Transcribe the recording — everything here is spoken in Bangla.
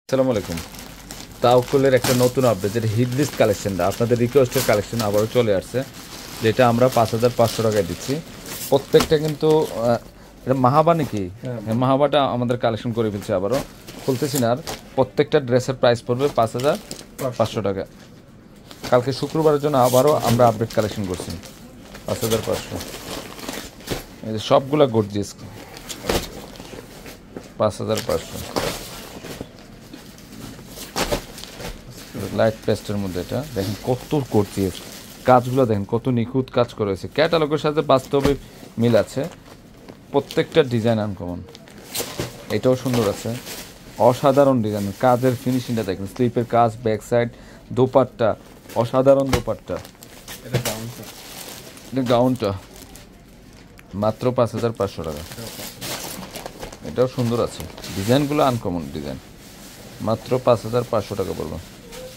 আসসালামু আলাইকুম। তাওকুলের একটা নতুন আপডেট, যেটা হিট লিস্ট কালেকশনটা আপনাদের রিকোয়েস্টের কালেকশন আবারও চলে আসছে, যেটা আমরা 5,500 টাকায় দিচ্ছি। প্রত্যেকটা কিন্তু এটা মাহাবা নাকি? হ্যাঁ, মাহাবাটা আমাদের কালেকশন করে ফেলছে, আবারও খুলতেছি না আর। প্রত্যেকটা ড্রেসের প্রাইস পড়বে 5,500 টাকা। কালকে শুক্রবারের জন্য আবারও আমরা আপডেট কালেকশন করছি 5,500। এই যে সবগুলা গর্জিয়াস 5,500 লাইট পেস্টের মধ্যে। এটা দেখেন কত গর্জিয়াস কাজগুলো, দেখেন কত নিখুঁত কাজ করা হয়েছে। ক্যাটালগের সাথে বাস্তবে মিল আছে, প্রত্যেকটা ডিজাইন আনকমন। এটাও সুন্দর আছে, অসাধারণ ডিজাইন। কাজের ফিনিশিংটা দেখেন, স্লিপের কাজ, ব্যাক সাইড, দোপাট্টা, অসাধারণ দোপাট্টা। এটা গাউনটা মাত্র 5,500 টাকা। এটাও সুন্দর আছে, ডিজাইনগুলো আনকমন ডিজাইন। মাত্র 5,500 টাকা পড়বে।